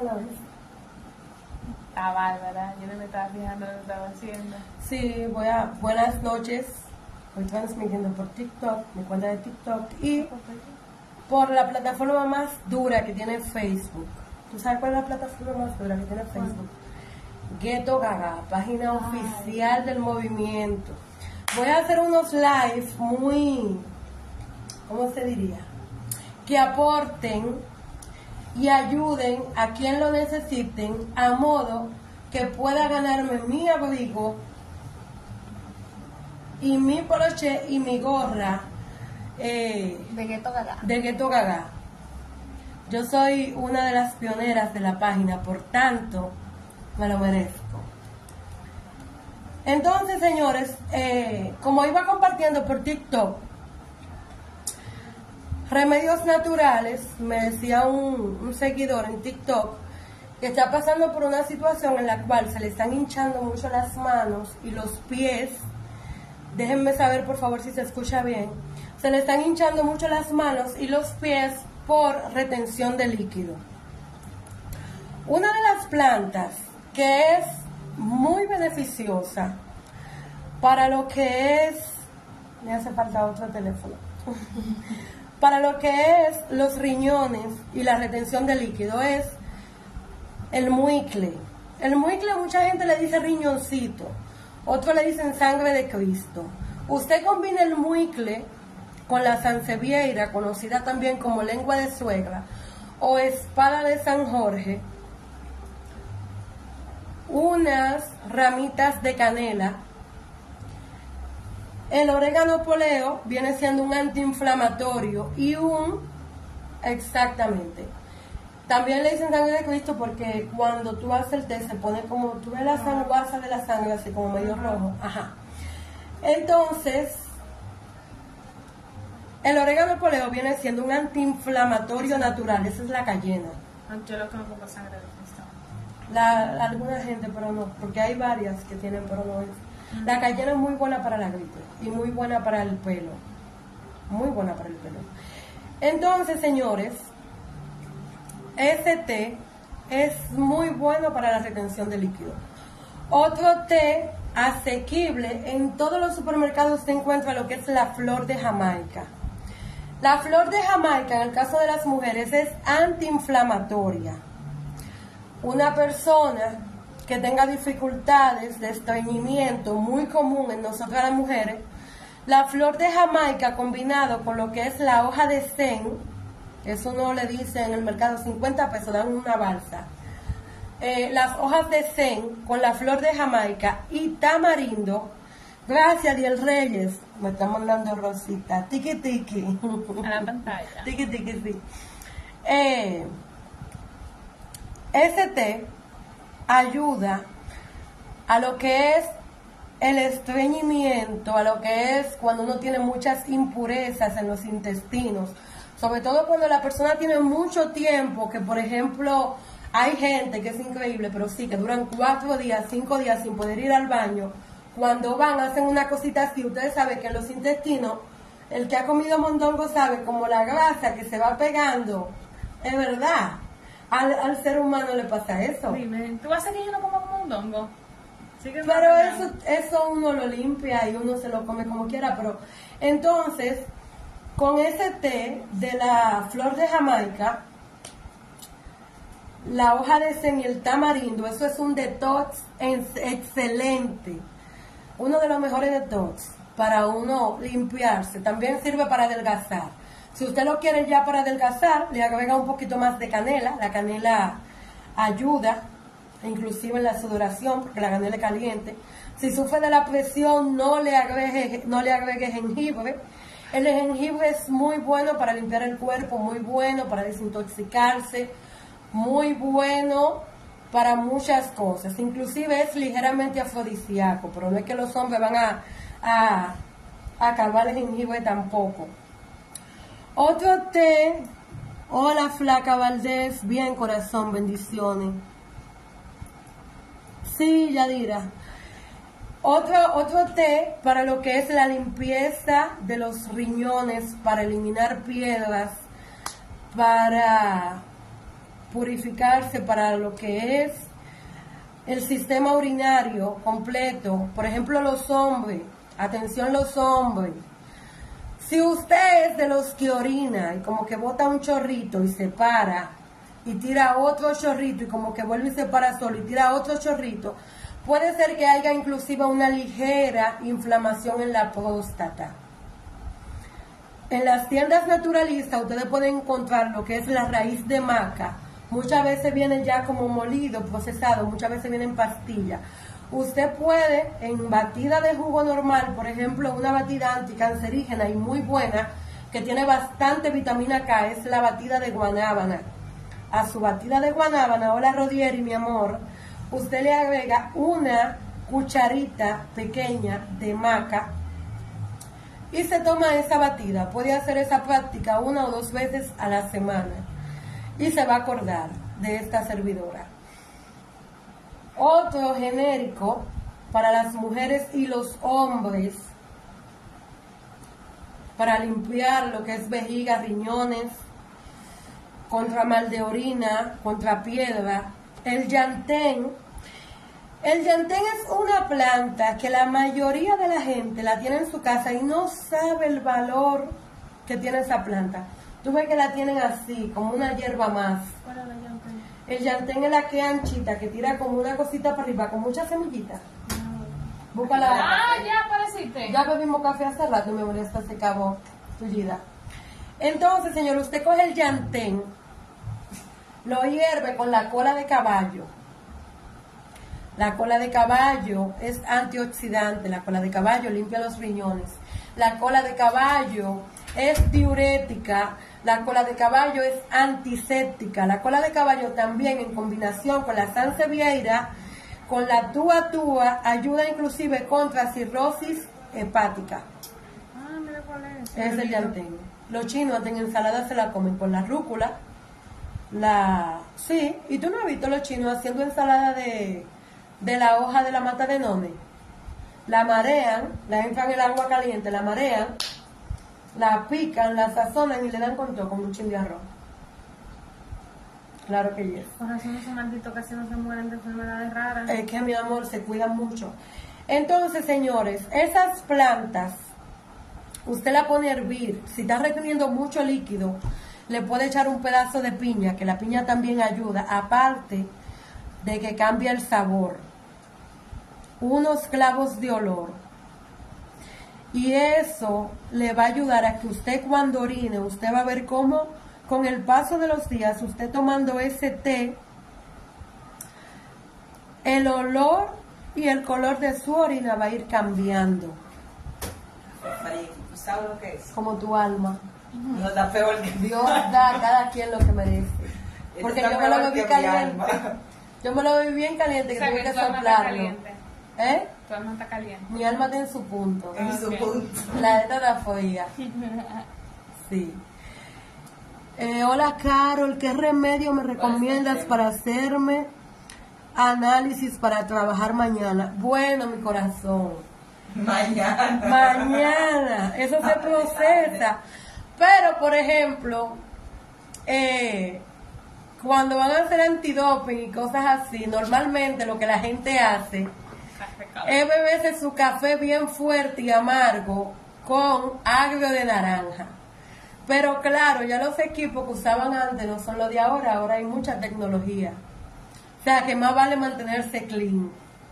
una vez. Ah, Bárbara, yo no me estaba fijando lo que estaba haciendo. Sí, buenas noches. Estoy transmitiendo por TikTok, mi cuenta de TikTok y por la plataforma más dura que tiene Facebook. ¿Tú sabes cuál es la plataforma más dura que tiene Facebook? Ghetto Gaga, página oficial del movimiento. Voy a hacer unos live muy, ¿cómo se diría? Que aporten y ayuden a quien lo necesiten, a modo que pueda ganarme mi abrigo y mi poloche y mi gorra de Ghetto Gaga. de Ghetto Gaga. Yo soy una de las pioneras de la página, por tanto me lo merezco. Entonces, señores, como iba compartiendo por TikTok remedios naturales, me decía un seguidor en TikTok que está pasando por una situación en la cual se le están hinchando mucho las manos y los pies. Déjenme saber por favor si se escucha bien. Se le están hinchando mucho las manos y los pies por retención de líquido. Una de las plantas que es muy beneficiosa para lo que es, me hace falta otro teléfono, para lo que es los riñones y la retención de líquido es el muicle. El muicle mucha gente le dice riñoncito, otros le dicen sangre de Cristo. Usted combina el muicle con la sansevieria, conocida también como lengua de suegra o espada de San Jorge, unas ramitas de canela. El orégano poleo viene siendo un antiinflamatorio y exactamente. También le dicen sangre de Cristo porque cuando tú haces el té se pone como, tú ves la sanguaza de la sangre así como medio rojo. Ajá. Entonces, el orégano poleo viene siendo un antiinflamatorio natural, esa es la cayena. Yo lo conozco con sangre de Cristo. Alguna gente, pero no, porque hay varias que tienen, pero no es. La cayena es muy buena para la gripe y muy buena para el pelo. Muy buena para el pelo. Entonces, señores, ese té es muy bueno para la retención de líquido. Otro té asequible, en todos los supermercados se encuentra lo que es la flor de Jamaica. La flor de Jamaica, en el caso de las mujeres, es antiinflamatoria. Una persona que tenga dificultades de estreñimiento, muy común en nosotras las mujeres, la flor de Jamaica combinado con lo que es la hoja de zen, eso no le dice en el mercado 50 pesos, dan una balsa. Las hojas de zen con la flor de Jamaica y tamarindo. Gracias, Diel Reyes. Me está mandando Rosita. Tiki tiki. A la pantalla. Tiki tiki, sí. Ese té ayuda a lo que es el estreñimiento, a lo que es cuando uno tiene muchas impurezas en los intestinos. Sobre todo cuando la persona tiene mucho tiempo, que por ejemplo hay gente que es increíble, pero sí, que duran 4 días, 5 días sin poder ir al baño. Cuando van, hacen una cosita así. Ustedes saben que en los intestinos, el que ha comido mondongo sabe, como la grasa que se va pegando, es verdad. Al ser humano le pasa eso. Dime, ¿tú vas a que yo no como mondongo? Pero eso uno lo limpia y uno se lo come como quiera. Pero entonces, con ese té de la flor de Jamaica, la hoja de zen y el tamarindo, eso es un detox excelente. Uno de los mejores detox para uno limpiarse. También sirve para adelgazar. Si usted lo quiere ya para adelgazar, le agrega un poquito más de canela. La canela ayuda, inclusive en la sudoración, porque la canela es caliente. Si sufre de la presión, no le agregue jengibre. El jengibre es muy bueno para limpiar el cuerpo, muy bueno para desintoxicarse, muy bueno para muchas cosas. Inclusive es ligeramente afrodisíaco, pero no es que los hombres van a acabar el jengibre tampoco. Otro té, hola Flaca Valdés, bien corazón, bendiciones. Sí, Yadira. Otro té para lo que es la limpieza de los riñones, para eliminar piedras, para purificarse para lo que es el sistema urinario completo. Por ejemplo, los hombres, atención los hombres, si usted es de los que orina y como que bota un chorrito y se para y tira otro chorrito y como que vuelve y se para solo y tira otro chorrito, puede ser que haya inclusive una ligera inflamación en la próstata. En las tiendas naturalistas ustedes pueden encontrar lo que es la raíz de maca. Muchas veces viene ya como molido, procesado, muchas veces viene en pastilla. Usted puede, en batida de jugo normal, por ejemplo, una batida anticancerígena y muy buena, que tiene bastante vitamina K, es la batida de guanábana. A su batida de guanábana, hola Rodieri, mi amor, usted le agrega una cucharita pequeña de maca y se toma esa batida. Puede hacer esa práctica 1 o 2 veces a la semana y se va a acordar de esta servidora. Otro genérico para las mujeres y los hombres, para limpiar lo que es vejiga, riñones, contra mal de orina, contra piedra, el llantén. El llantén es una planta que la mayoría de la gente la tiene en su casa y no sabe el valor que tiene esa planta. Tú ves que la tienen así, como una hierba más. ¿Cuál es la llantén? El llantén es la que anchita, que tira como una cosita para arriba, con muchas semillitas. Búscala. Ah, ya apareciste. Ya bebimos café hace rato, mi amor, hasta se acabó tu vida. Entonces, señor, usted coge el llantén, lo hierve con la cola de caballo. La cola de caballo es antioxidante, la cola de caballo limpia los riñones. La cola de caballo es diurética, la cola de caballo es antiséptica. La cola de caballo también en combinación con la sansevieria, con la túa, ayuda inclusive contra cirrosis hepática. Ah, mira cuál es. Es el llantén. Los chinos en ensalada se la comen con la rúcula. Sí, y tú no has visto los chinos haciendo ensalada de la hoja de la mata de nome. La marean, la entran en el agua caliente, la marean, la pican, la sazonan y le dan con todo, con un chin de arroz. Claro que yes. Por razón esos malditos casi no se mueren de enfermedades raras. Es que, mi amor, se cuidan mucho. Entonces, señores, esas plantas, usted la pone a hervir. Si está reteniendo mucho líquido, le puede echar un pedazo de piña, que la piña también ayuda, aparte de que cambia el sabor. Unos clavos de olor. Y eso le va a ayudar a que usted cuando orine, usted va a ver cómo con el paso de los días, usted tomando ese té, el olor y el color de su orina va a ir cambiando. ¿Sabes lo que es? Como tu alma. No da peor que Dios da a cada quien lo que merece. Porque yo me lo bebí caliente. Yo me lo bebí bien caliente, O que sea, tuve que que tu alma está soplarlo. caliente. ¿Eh? Tu alma está caliente. Mi alma está en su punto. en su punto. La de toda folla. Sí. Hola Carol, ¿qué remedio me recomiendas para hacerme análisis para trabajar mañana? Bueno, mi corazón. Mañana. Mañana. Eso se procesa. Pero, por ejemplo, cuando van a hacer antidoping y cosas así, normalmente lo que la gente hace es beberse su café bien fuerte y amargo con agrio de naranja. Pero claro, ya los equipos que usaban antes no son los de ahora, ahora hay mucha tecnología. O sea que más vale mantenerse clean.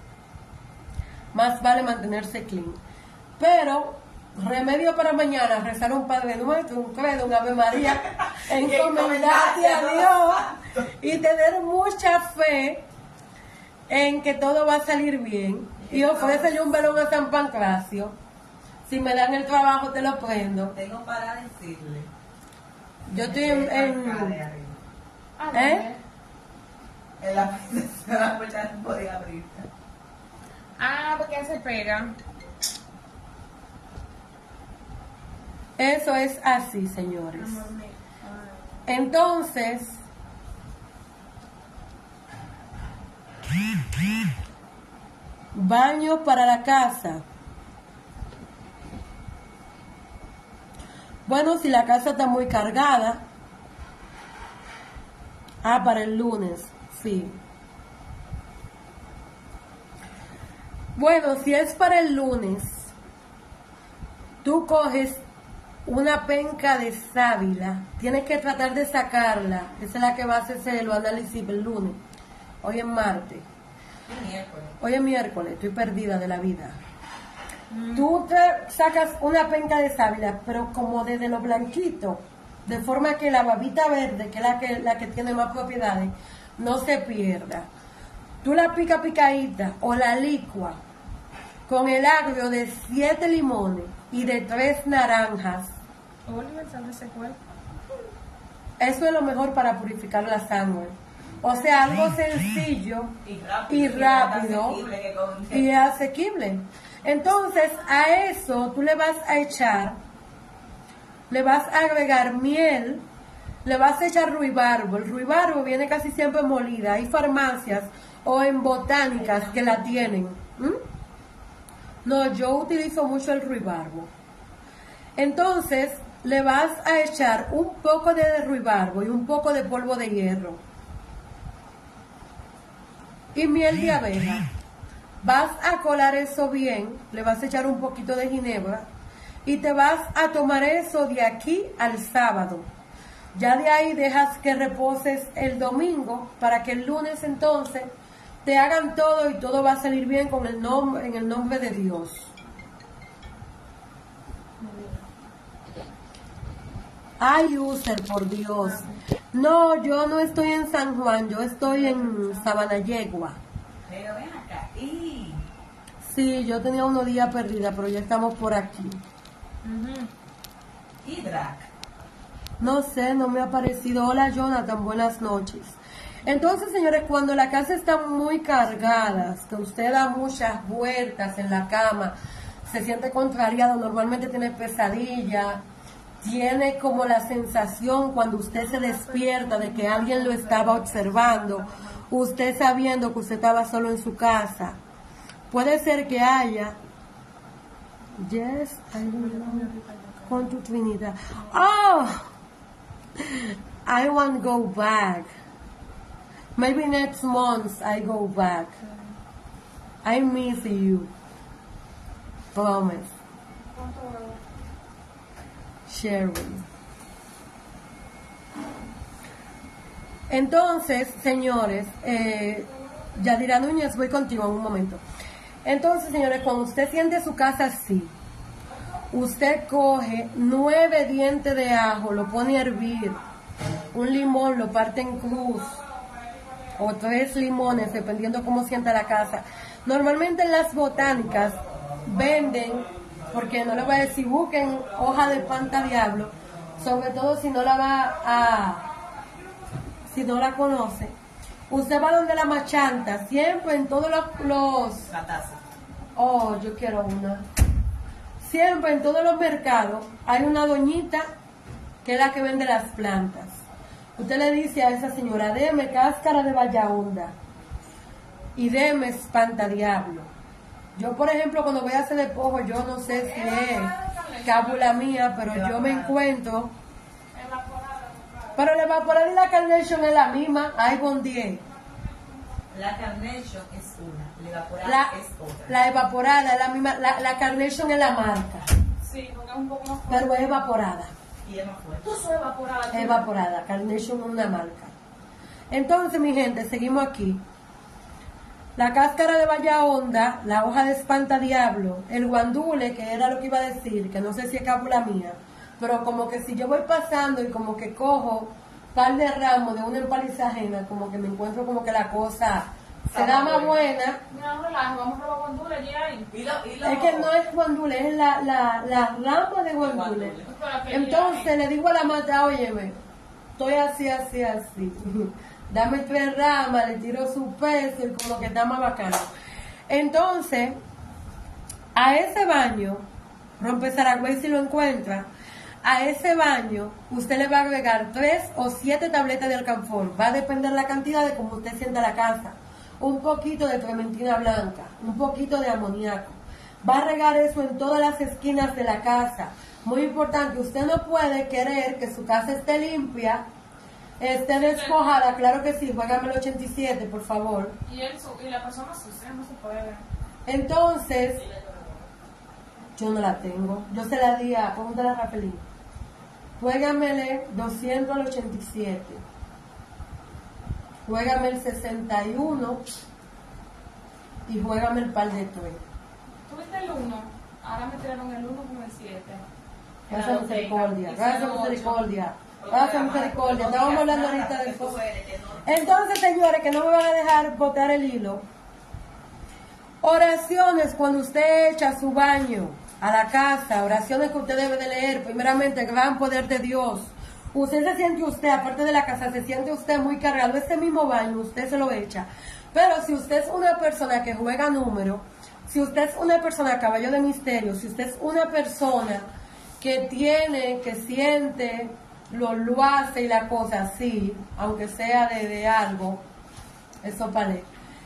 Más vale mantenerse clean. Pero, remedio para mañana, rezar un Padre Nuestro, un credo, un Ave María, encomendarte a Dios y tener mucha fe en que todo va a salir bien. Y ofrécele un velón a San Pancracio. Si me dan el trabajo, te lo prendo. Tengo para decirle. Yo estoy Ah, ¿eh? En la puerta no podía abrir. Ah, porque se pega. Eso es así, señores. Amor mío. Entonces, baño para la casa. Bueno, si la casa está muy cargada, Ah, para el lunes, sí. Bueno, si es para el lunes, tú coges una penca de sábila, tienes que tratar de sacarla, esa es la que va a hacerse el análisis el lunes. Hoy es martes. Hoy es miércoles, estoy perdida de la vida. Tú te sacas una penca de sábila, pero como desde lo blanquito, de forma que la babita verde, que es la que tiene más propiedades, no se pierda. Tú la picadita o la licua con el agrio de 7 limones y de 3 naranjas. Eso es lo mejor para purificar la sangre. O sea, algo sencillo y rápido y asequible. Entonces, a eso tú le vas a echar, le vas a agregar miel, le vas a echar ruibarbo. El ruibarbo viene casi siempre molida. Hay farmacias o en botánicas que la tienen. No, yo utilizo mucho el ruibarbo. Entonces, le vas a echar un poco de ruibarbo y un poco de polvo de hierro. Y miel de abeja. Vas a colar eso bien, le vas a echar un poquito de ginebra y te vas a tomar eso de aquí al sábado. Ya de ahí dejas que reposes el domingo para que el lunes entonces te hagan todo y todo va a salir bien con el nombre, en el nombre de Dios. Ay, user, por Dios. No, yo no estoy en San Juan, yo estoy en Sabanayegua. Pero ven acá. Sí, yo tenía unos días perdida, pero ya estamos por aquí. ¿Y Drac? No sé, no me ha parecido. Hola, Jonathan, buenas noches. Entonces, señores, cuando la casa está muy cargada, que usted da muchas vueltas en la cama, se siente contrariado, normalmente tiene pesadilla, tiene como la sensación cuando usted se despierta de que alguien lo estaba observando, usted sabiendo que usted estaba solo en su casa. Puede ser que haya. Yes, I will know. Con tu Trinidad. Oh, I want to go back. Maybe next month I go back. I miss you. Promise. Sherry. Entonces, señores, Yadira Núñez, voy contigo en un momento. Entonces, señores, cuando usted siente su casa así, usted coge 9 dientes de ajo, lo pone a hervir, un limón lo parte en cruz, o 3 limones, dependiendo cómo sienta la casa. Normalmente en las botánicas venden, porque no le voy a decir, busquen hoja de panta diablo, sobre todo si no la si no la conoce. Usted va donde la machanta, siempre en todos los oh, yo quiero una. Siempre en todos los mercados hay una doñita que es la que vende las plantas. Usted le dice a esa señora, deme cáscara de vallahonda y deme espantadiablo. Yo, por ejemplo, cuando voy a hacer despojo, yo no sé si es cábula mía, pero yo me encuentro. Pero la evaporada y la carnation es la misma. Ay, bon día. La carnation es una, la evaporada es otra. La evaporada es la misma, la carnation es la marca. Sí, porque es un poco más fuerte. Pero es evaporada. Y es más fuerte. Tú sos evaporada. Evaporada, carnation es una marca. Entonces, mi gente, seguimos aquí. La cáscara de vallahonda, la hoja de espantadiablo, el guandule, que era lo que iba a decir, que no sé si es cábula mía, pero como que si yo voy pasando y como que cojo par de ramos de una empaliza ajena, como que me encuentro como que la cosa se da más buena. Mira, no relajes, vamos a probar guandule ya ahí. Es que no es guandule, es la rama de guandule. Entonces le digo a la mata, óyeme, estoy así. Dame 3 ramas, le tiro su peso y como que está más bacano. Entonces, a ese baño, rompe Saragüey si lo encuentra, a ese baño usted le va a agregar 3 o 7 tabletas de alcanfor. Va a depender la cantidad de cómo usted sienta la casa. Un poquito de trementina blanca, un poquito de amoníaco. Va a regar eso en todas las esquinas de la casa. Muy importante, usted no puede querer que su casa esté limpia esté despojada, claro que sí, juégame el 87, por favor. Y la persona sucia no se puede ver. Entonces, yo no la tengo. Yo se la di a, pregúntale a Rapelín. Juégamele 200 al 87. Juégame el 61 y juégame el par de 3. ¿Tuviste el 1? Ahora me tiraron el 1 con el 7. Gracias misericordia, gracias misericordia, gracias misericordia. Estábamos hablando ahorita de eso. Entonces, señores, que no me van a dejar botar el hilo. Oraciones cuando usted echa su baño a la casa, oraciones que usted debe de leer. Primeramente, el gran poder de Dios. Usted se siente usted, aparte de la casa, se siente usted muy cargado. Ese mismo baño usted se lo echa. Pero si usted es una persona que juega número, si usted es una persona caballo de misterio, si usted es una persona que tiene, que siente, lo hace y la cosa así, aunque sea de algo, eso vale.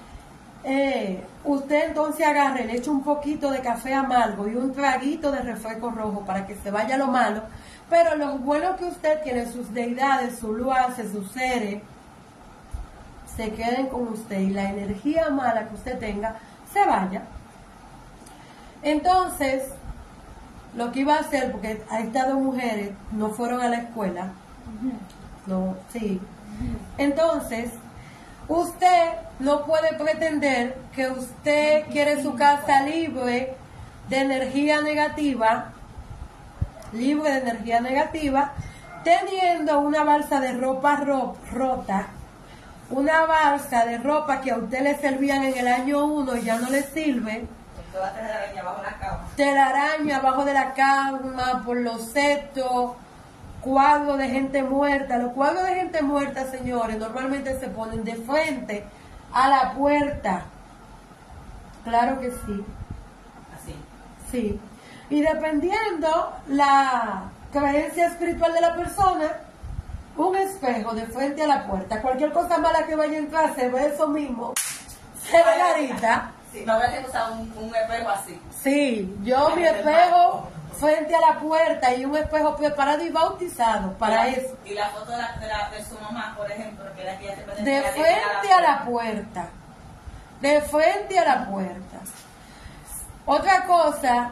Usted entonces agarre, le echa un poquito de café amargo y un traguito de refresco rojo para que se vaya lo malo, pero lo bueno que usted tiene, sus deidades, sus luaces, sus seres, se queden con usted y la energía mala que usted tenga se vaya. Entonces, lo que iba a hacer, porque estas dos mujeres no fueron a la escuela, no, sí. Entonces, usted no puede pretender que usted quiere su casa libre de energía negativa, teniendo una balsa de ropa rota, una balsa de ropa que a usted le servían en el año 1 y ya no le sirve. Toda telaraña abajo de la cama. Telaraña abajo de la cama, por los setos, cuadros de gente muerta. Los cuadros de gente muerta, señores, normalmente se ponen de frente a la puerta. Claro que sí. Así. Sí. Y dependiendo la creencia espiritual de la persona, un espejo de frente a la puerta. Cualquier cosa mala que vaya a entrar, se ve eso mismo. Se ve clarita. Sí, no voy a usar un espejo así. Sí, yo mi espejo frente a la puerta y un espejo preparado y bautizado para eso. Y la foto de su mamá, por ejemplo, que era que ella se De frente a la puerta. De frente a la puerta. Otra cosa.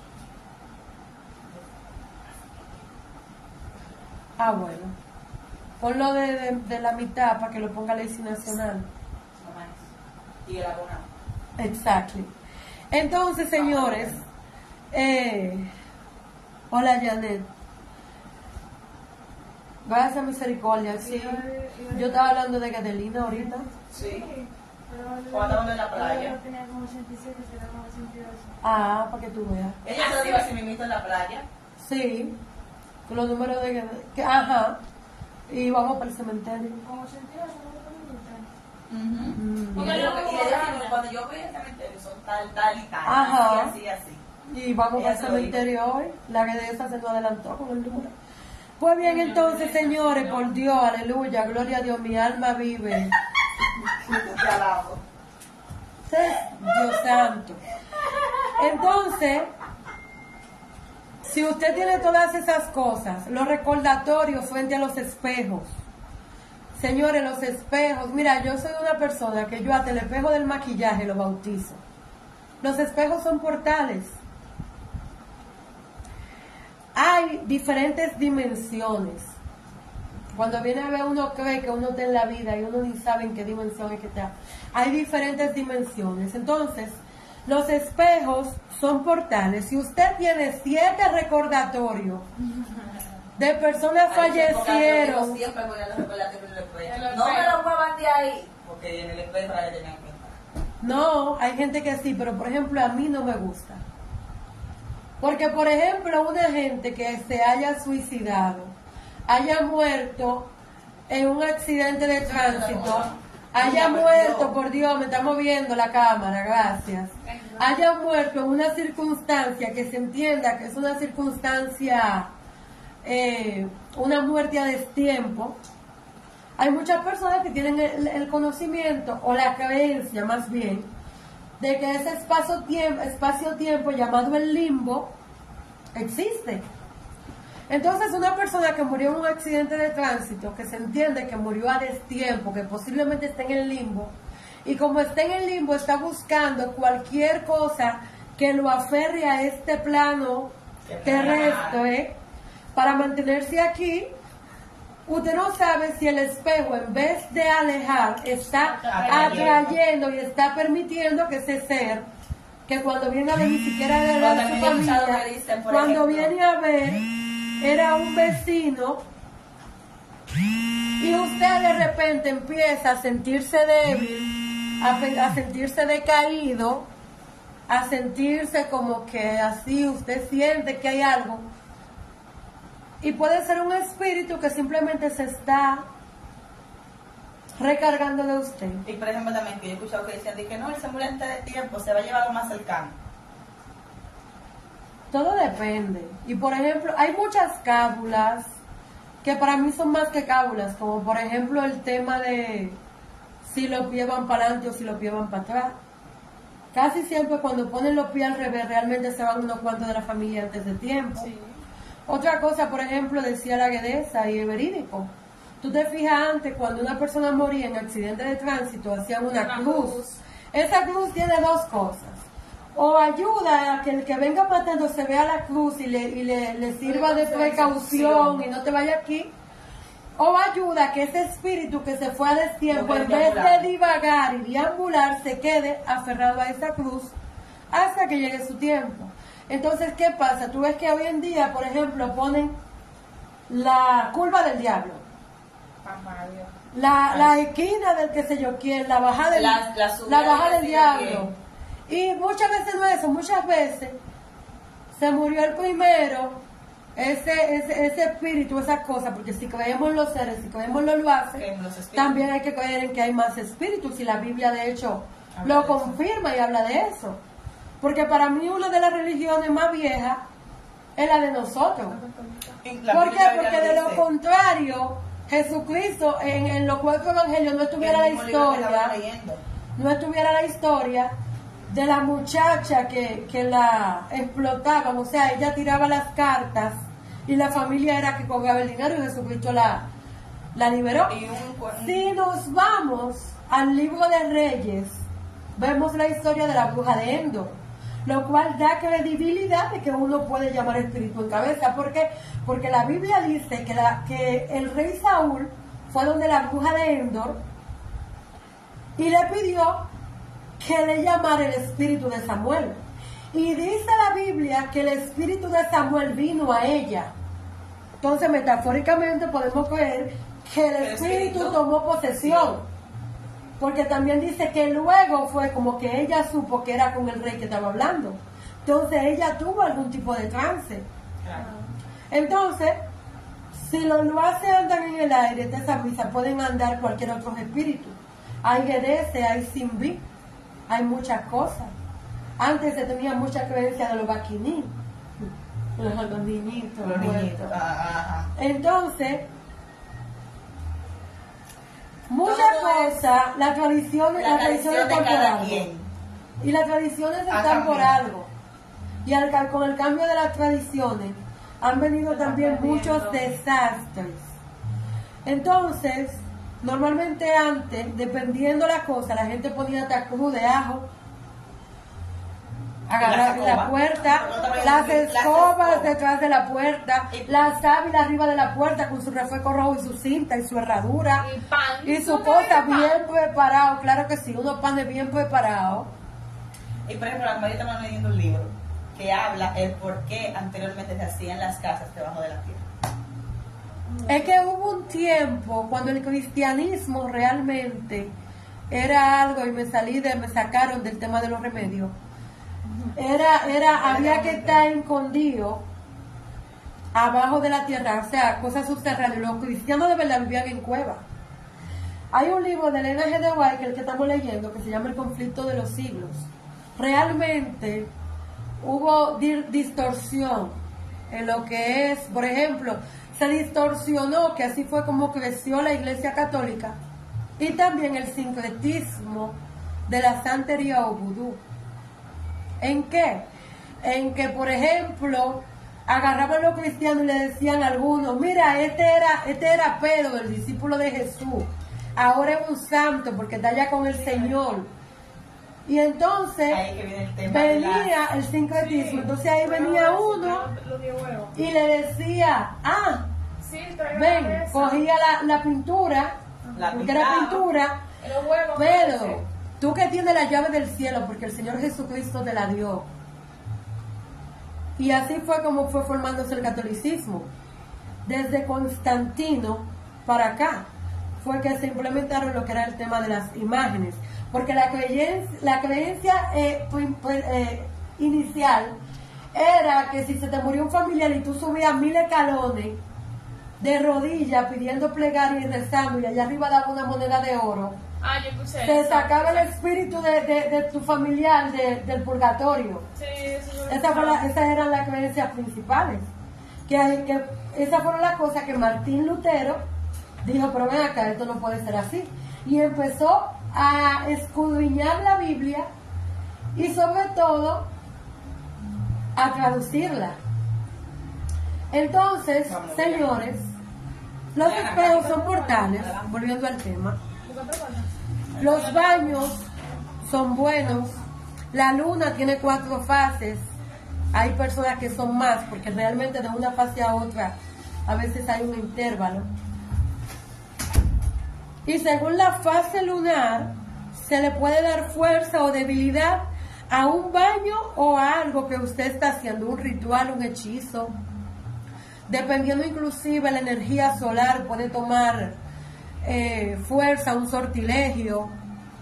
Bueno. Ponlo de la mitad para que lo ponga la ley nacional. Y el abonado. Exactly. Entonces, señores, hola Janet. Gracias a misericordia, sí. Yo estaba hablando de Catalina ahorita. Sí. Cuando estábamos en la playa. Tenía como 87, será como 88. Ah, para que tú veas. Ella se lo dijo así mismito en la playa. Sí. Con los números de ajá. Y vamos para el cementerio. Como 88, Y ella dijo, cuando yo voy al cementerio son tal y tal. Ajá. Así. Y vamos Ella al se lo cementerio hoy. La que de esa se nos adelantó con el número. Pues bien, entonces, señores, por Dios, aleluya, gloria a Dios, mi alma vive. Te alabo. Dios santo. Entonces, si usted tiene todas esas cosas, los recordatorios frente a los espejos. Señores, los espejos. Mira, yo soy una persona que yo hasta el espejo del maquillaje lo bautizo. Los espejos son portales. Hay diferentes dimensiones. Cuando viene a ver uno cree que uno está en la vida y uno ni sabe en qué dimensión es que está. Hay diferentes dimensiones. Entonces, los espejos son portales. Si usted tiene 7 recordatorios de personas fallecieron. No me lo muevan de ahí. Porque en el espejo la tenían que estar. No, hay gente que sí, pero por ejemplo a mí no me gusta. Porque por ejemplo una gente que se haya suicidado, haya muerto en un accidente de tránsito, haya muerto, por Dios, me está moviendo la cámara, gracias. Haya muerto en una circunstancia que se entienda que es una circunstancia, una muerte a destiempo. Hay muchas personas que tienen el conocimiento o la creencia más bien de que ese espacio-tiempo llamado el limbo existe. Entonces, una persona que murió en un accidente de tránsito, que se entiende que murió a destiempo, que posiblemente está en el limbo, y como está en el limbo, está buscando cualquier cosa que lo aferre a este plano terrestre para mantenerse aquí. Usted no sabe si el espejo, en vez de alejar, está atrayendo y está permitiendo que ese ser, que cuando viene a ver ni siquiera era de su familia, cuando viene a ver era un vecino, y usted de repente empieza a sentirse débil, a sentirse decaído, a sentirse como que así usted siente que hay algo. Y puede ser un espíritu que simplemente se está recargando de usted. Y por ejemplo también que yo he escuchado que decían que no, él se murió antes de tiempo, se va a llevar lo más cercano. Todo depende. Y por ejemplo, hay muchas cábulas que para mí son más que cábulas, como por ejemplo el tema de si los pies van para adelante o si los pies van para atrás. Casi siempre cuando ponen los pies al revés realmente se van unos cuantos de la familia antes de tiempo. Sí. Otra cosa, por ejemplo, decía la guedesa y es verídico. Tú te fijas antes, cuando una persona moría en accidente de tránsito, hacían una cruz. Esa cruz tiene dos cosas. O ayuda a que el que venga matando se vea la cruz y le sirva de precaución y no te vaya aquí. O ayuda a que ese espíritu que se fue a destiempo, en vez de divagar y deambular, se quede aferrado a esa cruz hasta que llegue su tiempo. Entonces, ¿qué pasa? Tú ves que hoy en día, por ejemplo, ponen la curva del diablo, la esquina del que sé yo quién, la bajada del diablo. Y muchas veces no es eso, muchas veces se murió el primero, ese espíritu, esa cosa, porque si creemos en los seres, si creemos en los luaces, también hay que creer en que hay más espíritus, y la Biblia de hecho lo confirma y habla de eso. Porque para mí una de las religiones más viejas es la de nosotros. ¿Por qué? Porque de lo contrario, Jesucristo en los 4 evangelios no estuviera la historia de la muchacha que la explotaban. O sea, ella tiraba las cartas y la familia era que cobraba el dinero y Jesucristo la liberó. Si nos vamos al libro de Reyes, vemos la historia de la bruja de Endor, lo cual da credibilidad de que uno puede llamar espíritu en cabeza. ¿Por qué? Porque la Biblia dice que el rey Saúl fue donde la bruja de Endor y le pidió que le llamara el espíritu de Samuel. Y dice la Biblia que el espíritu de Samuel vino a ella. Entonces, metafóricamente podemos creer que el espíritu tomó posesión. Porque también dice que luego fue como que ella supo que era con el rey que estaba hablando. Entonces ella tuvo algún tipo de trance. Claro. Entonces, si los luaces andan en el aire de esa misa, pueden andar cualquier otro espíritu. Hay GDS, hay Simbi, hay muchas cosas. Antes se tenía mucha creencia de los baquiní, los niñitos. Entonces, muchas cosas, las tradiciones están por algo. Y las tradiciones están por algo. Y con el cambio de las tradiciones han venido también muchos desastres. Entonces, normalmente antes, dependiendo la cosa, la gente ponía tacú de ajo, agarrar la puerta, las escobas detrás de la puerta, la sábila arriba de la puerta con su refresco rojo y su cinta y su herradura y su cosa bien preparado. Claro que sí, unos panes bien preparados. Y por ejemplo, la Marita estamos leyendo un libro que habla el por qué anteriormente se hacían las casas debajo de la tierra. Es que hubo un tiempo cuando el cristianismo realmente era algo, y me sacaron del tema de los remedios. Había que estar escondido abajo de la tierra, o sea, cosas subterráneas. Los cristianos de verdad vivían en cuevas. Hay un libro de Elena G. de White, que es el que estamos leyendo, que se llama El conflicto de los siglos. Realmente hubo distorsión en lo que es, por ejemplo, se distorsionó, que así fue como creció la Iglesia Católica, y también el sincretismo de la santería o vudú. ¿En qué? En que, por ejemplo, agarraban a los cristianos y le decían a algunos, mira, este era Pedro, el discípulo de Jesús, ahora es un santo porque está allá con el Señor. Y entonces Ahí que viene el tema de venía el sincretismo, Sí. entonces ahí venía uno y le decía, Sí, traigan ven, la mesa. cogía la pintura, La porque era pintaba. pintura, Los huevos. Pedro, tú que tienes la llave del cielo, porque el Señor Jesucristo te la dio. Y así fue como fue formándose el catolicismo. Desde Constantino para acá fue que se implementaron lo que era el tema de las imágenes. Porque la creencia inicial era que si se te murió un familiar y tú subías 1000 escalones de rodillas pidiendo plegaria y rezando y allá arriba daba una moneda de oro, Yo puse se eso. sacaba el espíritu de tu familiar del purgatorio. Sí, eso es Esas eran las creencias principales. Que esas fueron las cosas que Martín Lutero dijo, pero ven acá, esto no puede ser así. Y empezó a escudriñar la Biblia y sobre todo a traducirla. Entonces, señores, los espejos son portales, volviendo al tema. Los baños son buenos. La luna tiene 4 fases. Hay personas que son más, porque realmente de una fase a otra a veces hay un intervalo. Y según la fase lunar, se le puede dar fuerza o debilidad a un baño o a algo que usted está haciendo, un ritual, un hechizo. Dependiendo inclusive la energía solar, puede tomar fuerza, un sortilegio.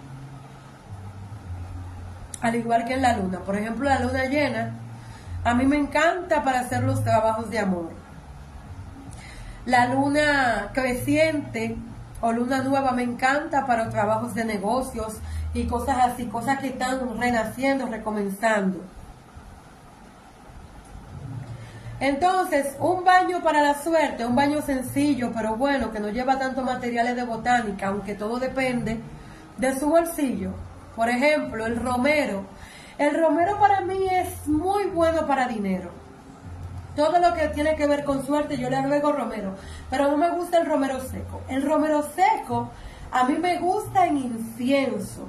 Al igual que en la luna. Por ejemplo, la luna llena, a mí me encanta para hacer los trabajos de amor. La luna creciente o luna nueva me encanta para trabajos de negocios y cosas así, cosas que están renaciendo, recomenzando. Entonces, un baño para la suerte, un baño sencillo, pero bueno, que no lleva tantos materiales de botánica, aunque todo depende de su bolsillo. Por ejemplo, el romero. El romero para mí es muy bueno para dinero. Todo lo que tiene que ver con suerte, yo le agrego romero. Pero no me gusta el romero seco. El romero seco, a mí me gusta en incienso.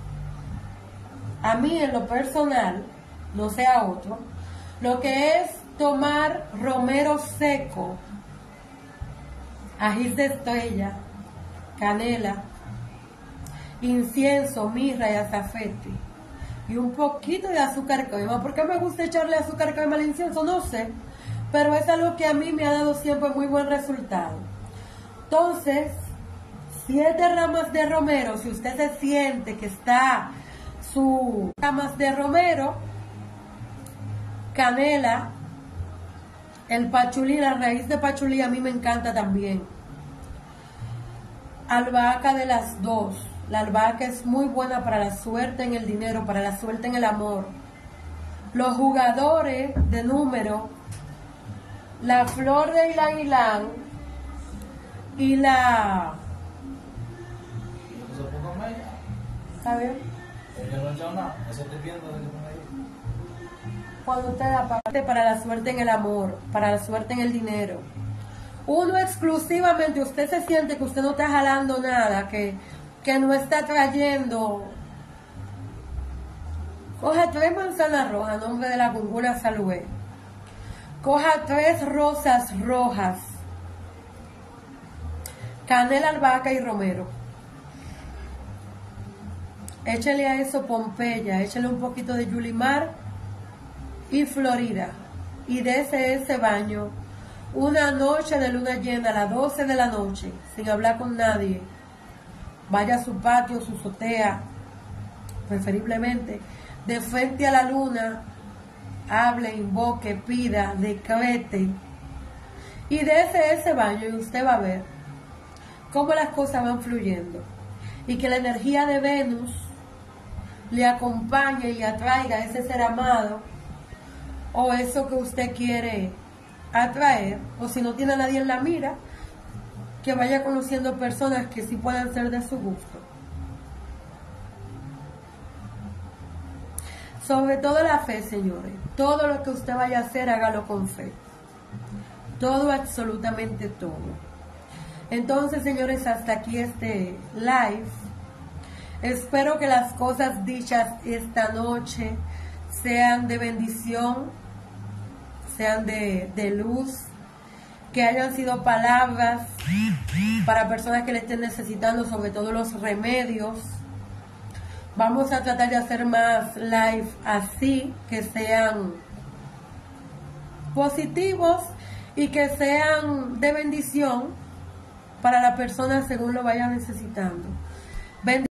A mí, en lo personal, no sé a otro, lo que es tomar romero seco, ají de estrella, canela, incienso, mirra y azafete y un poquito de azúcar crema. ¿Por qué me gusta echarle azúcar crema al incienso? No sé, pero es algo que a mí me ha dado siempre muy buen resultado. Entonces, 7 ramas de romero, si usted se siente que está sus ramas de romero, canela, el pachulí, la raíz de pachulí a mí me encanta también. Albahaca de las 2. La albahaca es muy buena para la suerte en el dinero, para la suerte en el amor. Los jugadores de número, la flor de ylang ylang y la... ¿Está bien? Cuando usted aparte para la suerte en el amor, para la suerte en el dinero. Uno exclusivamente, usted se siente que usted no está jalando nada, que no está trayendo. Coja 3 manzanas rojas, a nombre de la gungula Salud. Coja 3 rosas rojas, canela, albahaca y romero. Échele a eso Pompeya, échele un poquito de Yulimar y Florida. Y dese ese baño una noche de luna llena a las 12 de la noche, sin hablar con nadie. Vaya a su patio, su azotea, preferiblemente, de frente a la luna, hable, invoque, pida, decrete. Y dese ese baño y usted va a ver cómo las cosas van fluyendo. Y que la energía de Venus le acompañe y atraiga a ese ser amado o eso que usted quiere atraer, o si no tiene a nadie en la mira, que vaya conociendo personas que sí puedan ser de su gusto. Sobre todo la fe, señores. Todo lo que usted vaya a hacer, hágalo con fe. todo, absolutamente todo. Entonces, señores, hasta aquí este live. Espero que las cosas dichas esta noche sean de bendición, sean de luz, que hayan sido palabras para personas que le estén necesitando, sobre todo los remedios. Vamos a tratar de hacer más live así, que sean positivos y que sean de bendición para la persona según lo vaya necesitando.